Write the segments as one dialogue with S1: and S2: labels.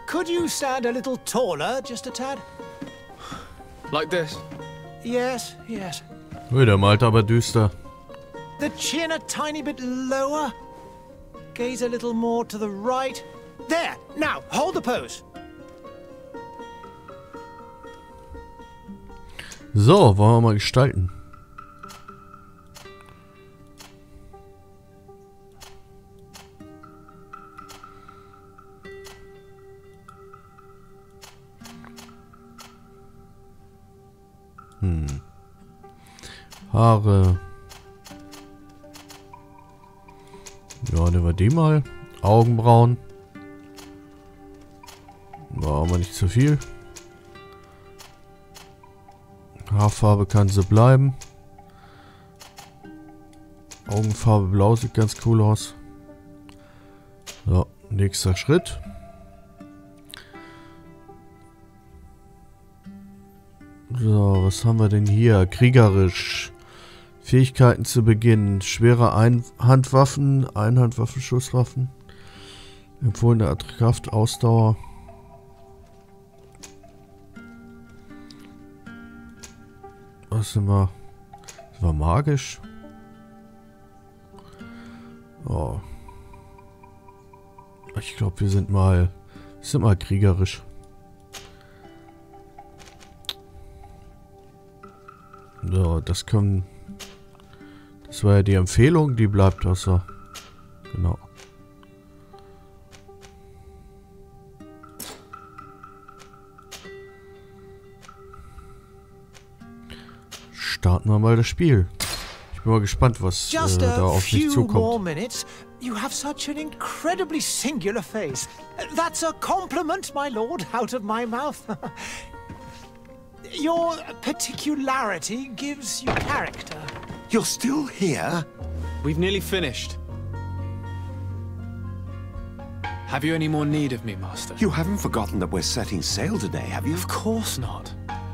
S1: Could you stand a little taller, just a tad?
S2: Like this?
S1: Yes, yes.
S3: Ui, der malt aber düster.
S1: The chin a tiny bit lower. Gaze a little more to the right. There! Now, hold the pose.
S3: So, wollen wir mal gestalten. Haare. Ja, nehmen wir die mal. Augenbrauen. War aber nicht zu viel. Haarfarbe kann so bleiben. Augenfarbe blau sieht ganz cool aus. So, nächster Schritt. So, was haben wir denn hier? Kriegerisch. Fähigkeiten zu Beginn. Schwere Einhandwaffen, Einhandwaffen, Schusswaffen. Empfohlene Kraft, Ausdauer. Was sind wir? Sind wir magisch? Oh. Ich glaube, wir sind mal kriegerisch. So, das können... Das war ja die Empfehlung, die bleibt also. Genau. Starten wir mal das Spiel. Ich bin mal gespannt, was da auf mich zukommt.
S1: You have such an incredibly singular face. That's a compliment, my lord, out of my mouth. Your particularity gives you character.
S4: You're still here?
S2: We've nearly finished. Have you any more need of me, Master?
S4: You haven't forgotten that we're setting sail today, have you?
S2: Of course not.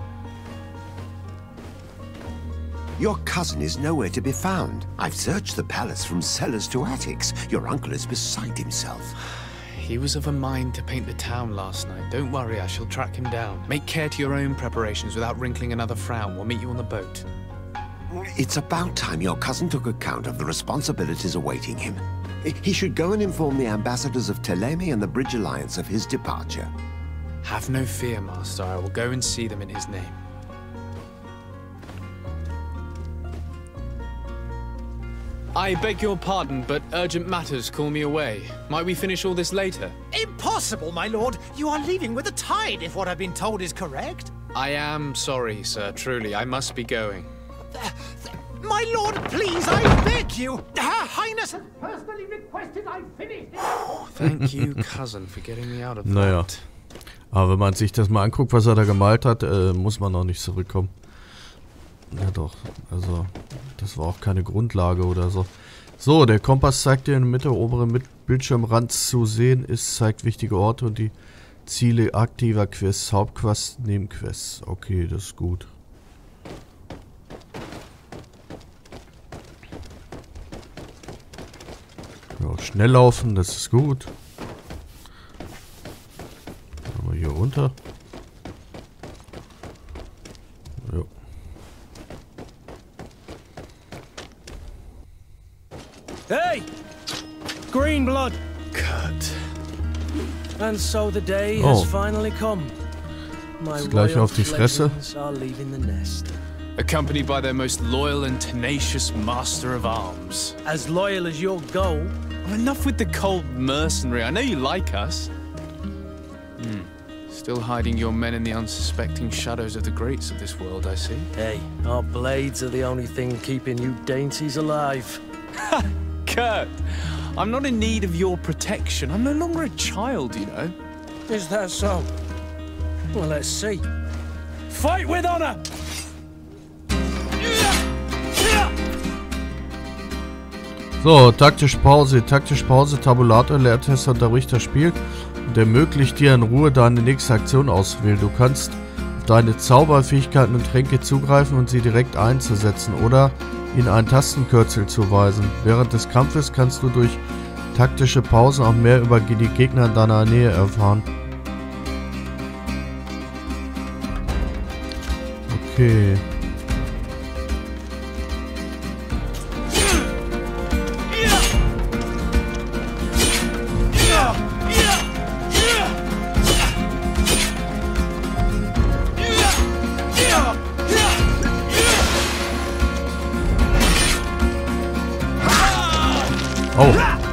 S4: Your cousin is nowhere to be found. I've searched the palace from cellars to attics. Your uncle is beside himself.
S2: He was of a mind to paint the town last night. Don't worry, I shall track him down. Make care to your own preparations without wrinkling another frown. We'll meet you on the boat.
S4: It's about time your cousin took account of the responsibilities awaiting him. He should go and inform the ambassadors of Thélème and the Bridge Alliance of his departure.
S2: Have no fear, Master. I will go and see them in his name. I beg your pardon, but urgent matters call me away. Might we finish all this later?
S1: Impossible, my lord. You are leaving with the tide, if what I've been told is correct.
S2: I am sorry, sir. Truly, I must be going.
S1: My lord, please, I beg you. Her Highness has personally requested I finish it.
S2: Thank you, cousin, for getting me out of that.
S3: Naja, aber wenn man sich das mal anguckt, was er da gemalt hat, muss man noch nicht zurückkommen. Ja doch, also das war auch keine Grundlage oder so. So, der Kompass zeigt dir in der Mitte oberen Bildschirmrand zu sehen ist, zeigt wichtige Orte und die Ziele aktiver Quests, Hauptquests, Nebenquests. Okay, das ist gut. Ja, schnell laufen, das ist gut. Gehen wir hier runter. Ja.
S5: Hey! Green blood!
S2: Cut.
S5: And so the day has finally come. My
S3: gleich auf die Fresse.
S5: are leaving the nest.
S2: Accompanied by their most loyal and tenacious master of arms.
S5: As loyal as your goal.
S2: Enough with the cold mercenary. I know you like us. Still hiding your men in the unsuspecting shadows of the greats of this world, I see.
S5: Hey, our blades are the only thing keeping you dainties alive.
S2: Kurt, I'm not in need of your protection. I'm no longer a child, you know.
S5: Is that so? Well, let's see. Fight with honor!
S3: So, taktische Pause, Tabulator, Leertester unterbricht das Spiel und ermöglicht dir in Ruhe deine nächste Aktion auszuwählen. Du kannst auf deine Zauberfähigkeiten und Tränke zugreifen und sie direkt einzusetzen oder ihnen einen Tastenkürzel zuweisen. Während des Kampfes kannst du durch taktische Pausen auch mehr über die Gegner in deiner Nähe erfahren. Okay. Oh.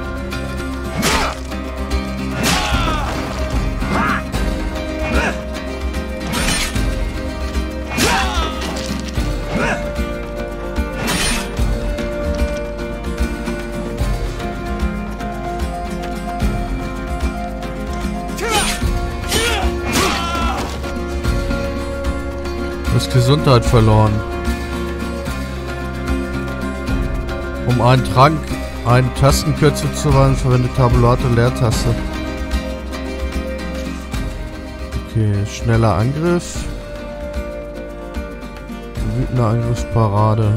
S3: Du hast Gesundheit verloren. Um einen Trank, einen Tastenkürzel zu wählen, verwende Tabulator Leertaste. Okay, schneller Angriff. Wütende Angriffsparade.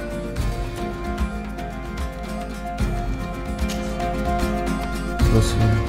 S3: Was denn?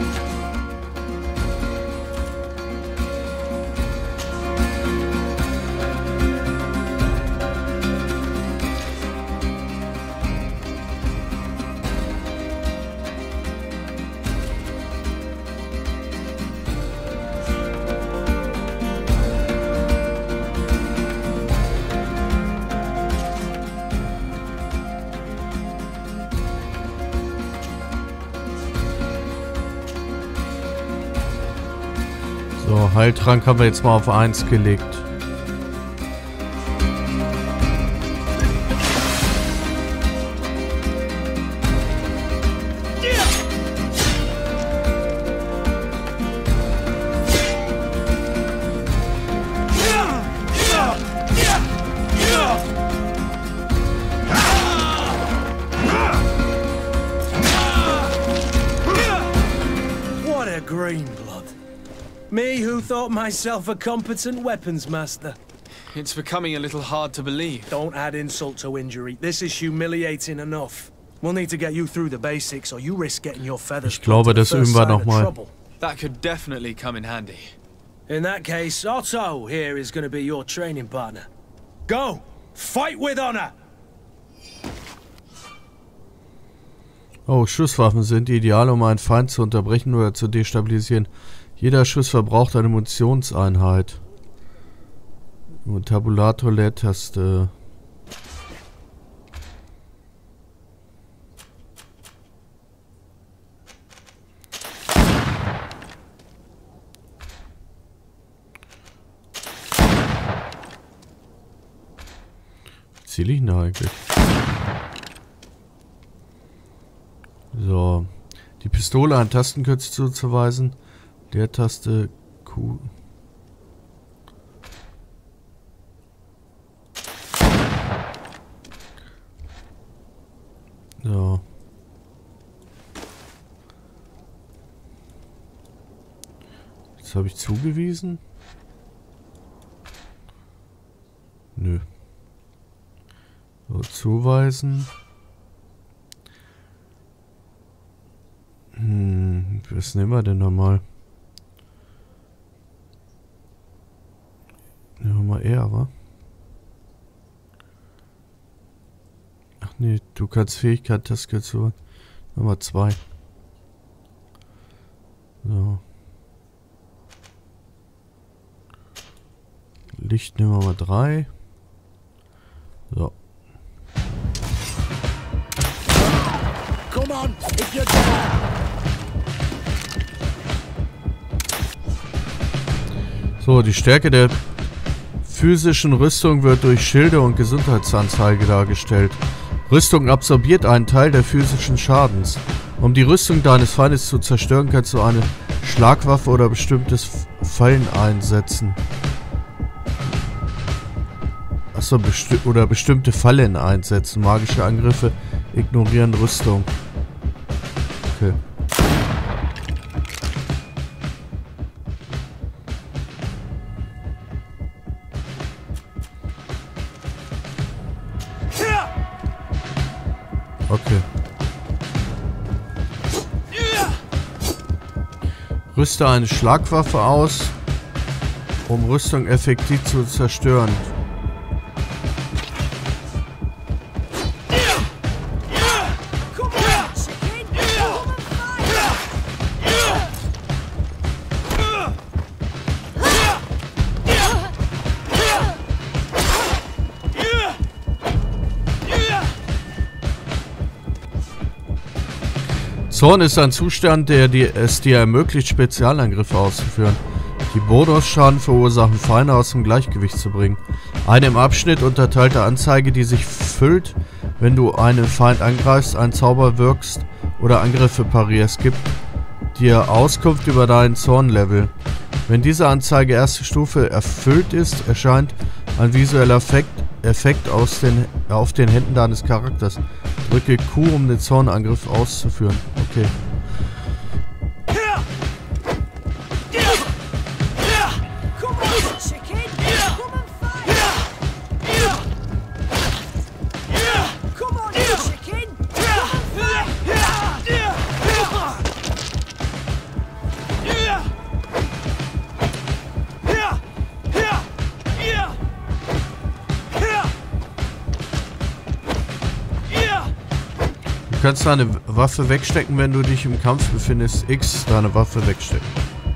S3: So, Heiltrank haben wir jetzt mal auf 1 gelegt.
S5: What a green blood. Me who thought myself a competent weapons master.
S2: It's becoming a little hard to believe.
S5: Don't add insult to injury. This is humiliating enough. We'll need to get you through the basics or you risk getting your feathers.
S3: Ich glaube, das üben wir noch mal.
S2: That could definitely come in handy.
S5: In that case, Otto here is going to be your training partner. Go! Fight with honor!
S3: Oh, Schusswaffen sind ideal, um einen Feind zu unterbrechen oder zu destabilisieren. Jeder Schuss verbraucht eine Munitionseinheit. Und Tabulator Leertaste. Wie ziele ich denn da eigentlich? So. Die Pistole an Tastenkürzel zuzuweisen. Leertaste Q. So. Jetzt habe ich zugewiesen. Nö. So, zuweisen. Was nehmen wir denn nochmal? Nehmen wir mal R, wa? Ach nee, du kannst Fähigkeit, das gehört zu. Nummer 2. So. Licht nehmen wir mal 3. So.
S5: Come on, if you're there.
S3: So, die Stärke der physischen Rüstung wird durch Schilde und Gesundheitsanzeige dargestellt. Rüstung absorbiert einen Teil der physischen Schadens. Um die Rüstung deines Feindes zu zerstören, kannst du eine Schlagwaffe oder bestimmtes Fallen einsetzen. Achso, oder bestimmte Fallen einsetzen. Magische Angriffe ignorieren Rüstung. Okay. Okay. Rüste eine Schlagwaffe aus, um Rüstung effektiv zu zerstören. Zorn ist ein Zustand, der es dir ermöglicht, Spezialangriffe auszuführen, die Bonusschaden verursachen, Feinde aus dem Gleichgewicht zu bringen. Eine im Abschnitt unterteilte Anzeige, die sich füllt, wenn du einen Feind angreifst, einen Zauber wirkst oder Angriffe parierst, gibt dir Auskunft über deinen Zornlevel. Wenn diese Anzeige erste Stufe erfüllt ist, erscheint ein visueller Effekt auf den Händen deines Charakters. Drücke Q, um den Zornangriff auszuführen. Okay. Du kannst deine Waffe wegstecken, wenn du dich im Kampf befindest. X, deine Waffe wegstecken.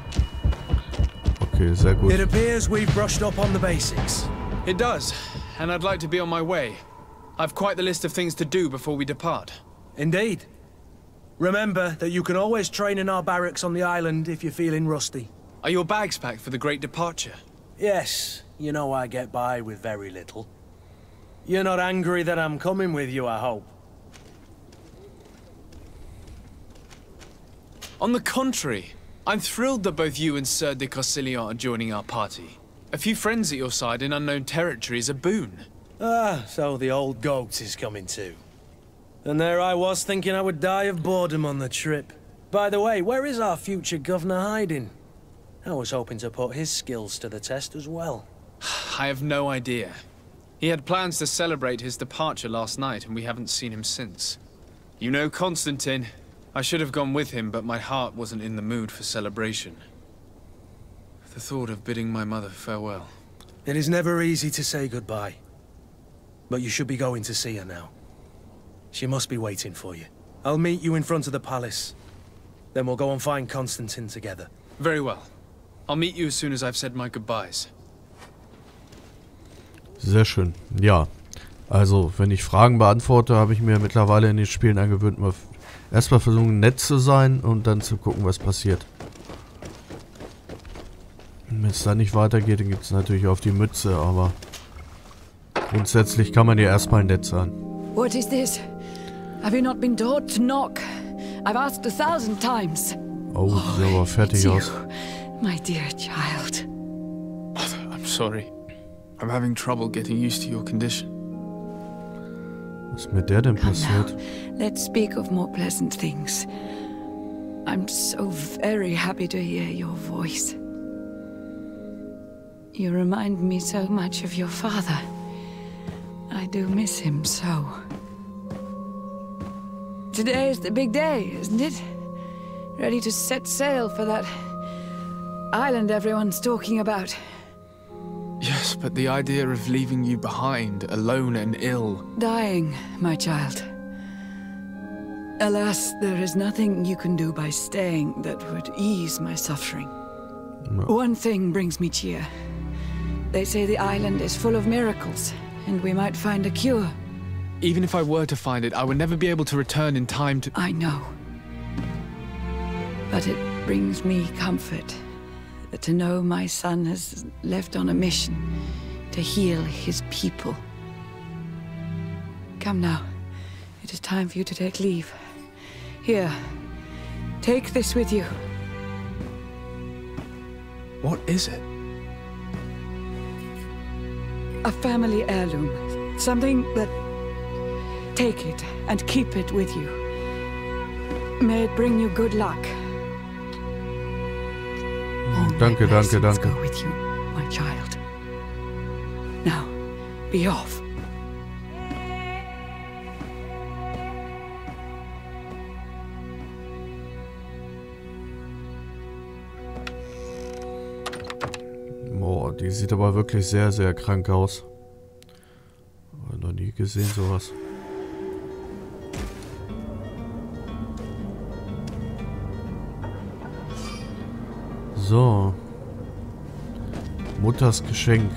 S3: Okay, sehr gut.
S5: It appears we've brushed up on the basics.
S2: It does, and I'd like to be on my way. I've quite the list of things to do before we depart.
S5: Indeed. Remember that you can always train in our barracks on the island if you're feeling rusty.
S2: Are your bags packed for the great departure?
S5: Yes, you know I get by with very little. You're not angry that I'm coming with you, I hope.
S2: On the contrary, I'm thrilled that both you and Sir de Corsillon are joining our party. A few friends at your side in unknown territory is a boon.
S5: Ah, so the old goat is coming too. And there I was thinking I would die of boredom on the trip. By the way, where is our future governor hiding? I was hoping to put his skills to the test as well.
S2: I have no idea. He had plans to celebrate his departure last night, and we haven't seen him since. You know Constantine. I should have gone with him, but my heart wasn't in the mood for celebration. The thought of bidding my mother farewell.
S5: It is never easy to say goodbye. But you should be going to see her now. She must be waiting for you. I'll meet you in front of the palace. Then we'll go and find Constantine together.
S2: Very well. I'll meet you as soon as I've said my goodbyes.
S3: Sehr schön. Ja. Also, wenn ich Fragen beantworte, habe ich mir mittlerweile in den Spielen angewöhnt, mal erstmal versuchen, nett zu sein und dann zu gucken, was passiert. Wenn es dann nicht weitergeht, dann gibt es natürlich auf die Mütze, aber grundsätzlich kann man ja erstmal nett sein.
S6: What is this? Have you not been taught to knock? I've asked 1,000 times.
S3: Oh, sieht aber fertig aus.
S6: My dear child.
S2: Mother, I'm sorry. I'm having trouble getting used to your condition.
S3: Was ist mit der denn passiert?
S6: Let's speak of more pleasant things. I'm so very happy to hear your voice. You remind me so much of your father. I do miss him so. Today is the big day, isn't it? Ready to set sail for that island everyone's talking about.
S2: Yes, but the idea of leaving you behind, alone and ill...
S6: Dying, my child. Alas, there is nothing you can do by staying that would ease my suffering.
S3: No.
S6: One thing brings me cheer. They say the island is full of miracles, and we might find a cure.
S2: Even if I were to find it, I would never be able to return in time to...
S6: I know. But it brings me comfort to know my son has left on a mission to heal his people. Come now. It is time for you to take leave. Here, take this with you.
S2: What is it?
S6: A family heirloom. Something that... Take it and keep it with you. May it bring you good luck.
S3: Danke, danke,
S6: Let's
S3: danke.
S6: go with you, my child. Now, be off.
S3: Boah, die sieht aber wirklich sehr, sehr krank aus. Noch nie gesehen sowas. So. Mutters Geschenk.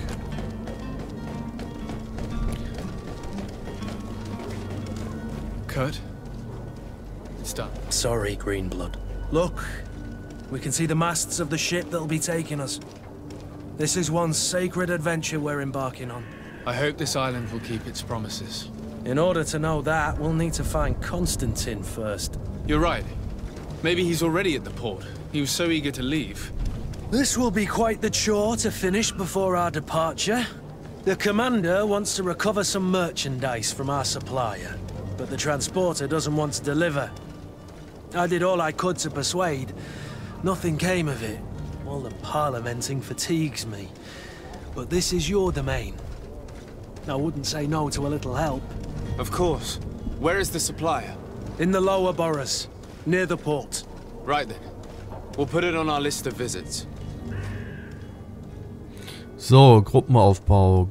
S2: Kurt? It's done.
S5: Sorry, Greenblood. Look, we can see the masts of the ship that'll be taking us. This is one sacred adventure we're embarking on.
S2: I hope this island will keep its promises.
S5: In order to know that, we'll need to find Constantine first.
S2: You're right. Maybe he's already at the port. He was so eager to leave.
S5: This will be quite the chore to finish before our departure. The commander wants to recover some merchandise from our supplier, but the transporter doesn't want to deliver. I did all I could to persuade. Nothing came of it. All the parliamenting fatigues me. But this is your domain. I wouldn't say no to a little help.
S2: Of course. Where is the supplier?
S5: In the lower boroughs, near the port.
S2: Right then. We'll put it on our list of visits.
S3: So, Gruppenaufbau.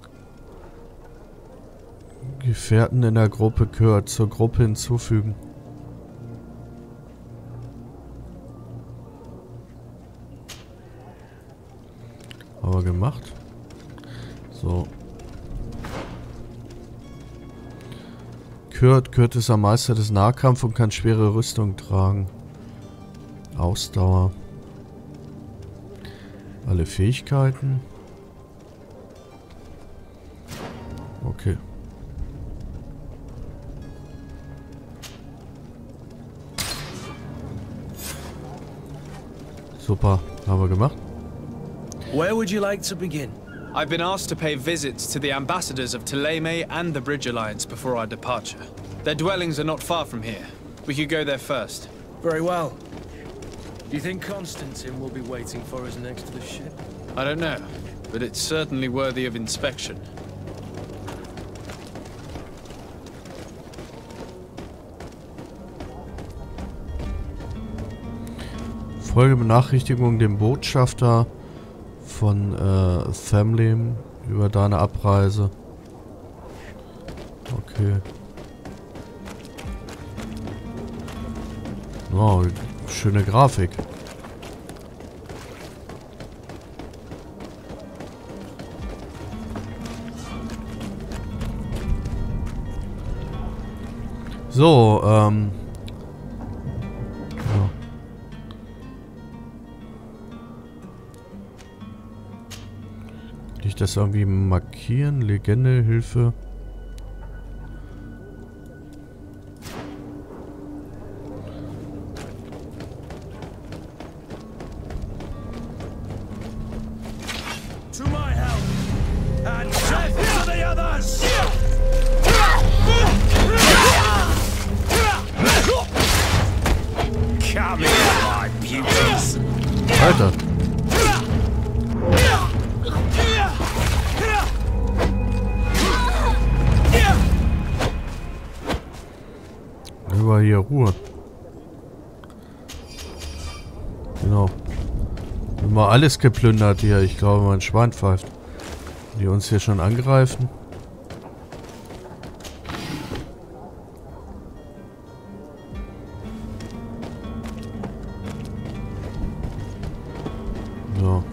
S3: Gefährten in der Gruppe gehört zur Gruppe hinzufügen. Aber gemacht. So. Kurt ist ein Meister des Nahkampf und kann schwere Rüstung tragen. Ausdauer. Alle Fähigkeiten. Okay. Super, haben wir gemacht.
S5: Where would you like to begin?
S2: I've been asked to pay visits to the ambassadors of Thélème and the Bridge Alliance before our departure. Their dwellings are not far from here. We could go there first.
S5: Very well. Do you think Constantine will be waiting for us next to the ship?
S2: I don't know, but it's certainly worthy of inspection.
S3: Folge Benachrichtigung dem Botschafter von Thélème über deine Abreise. Okay. Wow, schöne Grafik. So, ja. Will ich das irgendwie markieren? Legende, Hilfe.
S5: To my help! And death to the others! Come here, my beauties!
S3: Alter. Über hier Ruhe. Genau. Immer alles geplündert hier. Ich glaube, mein Schwein pfeift. Die uns hier schon angreifen. So.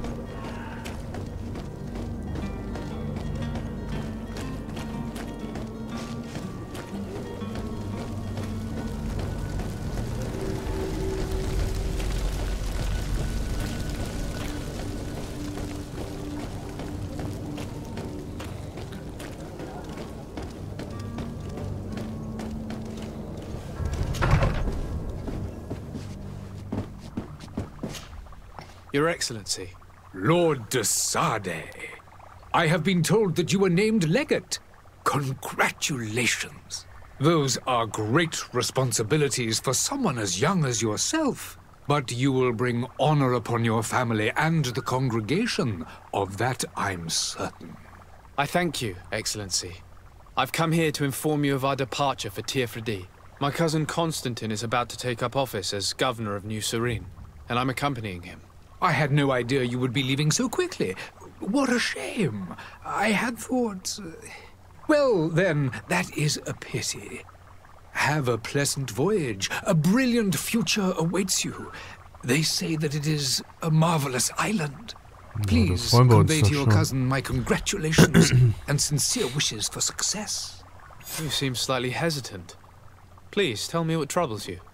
S2: Your Excellency.
S7: Lord de Sade, I have been told that you were named legate. Congratulations. Those are great responsibilities for someone as young as yourself. But you will bring honor upon your family and the congregation. Of that I'm certain.
S2: I thank you, Excellency. I've come here to inform you of our departure for Teerfredi. My cousin Constantine is about to take up office as governor of New Serene, and I'm accompanying him.
S7: I had no idea you would be leaving so quickly. What a shame. I had thought... Well, then, that is a pity. Have a pleasant voyage. A brilliant future awaits you. They say that it is a marvelous island. Please convey to your cousin my congratulations and sincere wishes for success.
S2: You seem slightly hesitant. Please, tell me what troubles you.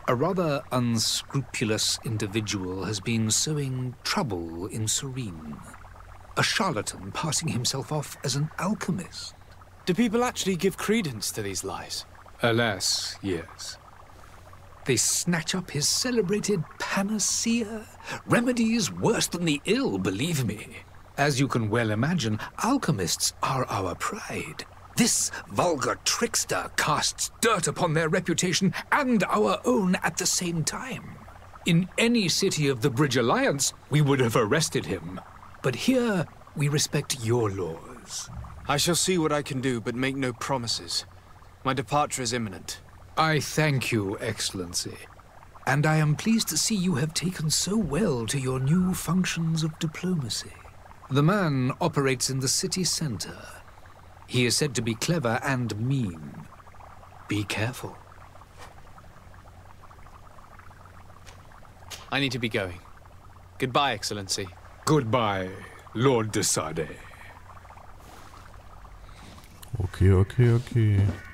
S7: A rather unscrupulous individual has been sowing trouble in Serene. A charlatan passing himself off as an alchemist.
S2: Do people actually give credence to these lies?
S7: Alas, yes. They snatch up his celebrated panacea. Remedies worse than the ill, believe me. As you can well imagine, alchemists are our pride. This vulgar trickster casts dirt upon their reputation and our own at the same time. In any city of the Bridge Alliance, we would have arrested him. But here, we respect your laws.
S2: I shall see what I can do, but make no promises. My departure is imminent.
S7: I thank you, Excellency. And I am pleased to see you have taken so well to your new functions of diplomacy. The man operates in the city center. He is said to be clever and mean. Be careful.
S2: I need to be going. Goodbye, Excellency.
S7: Goodbye, Lord de Sade.
S3: Okay.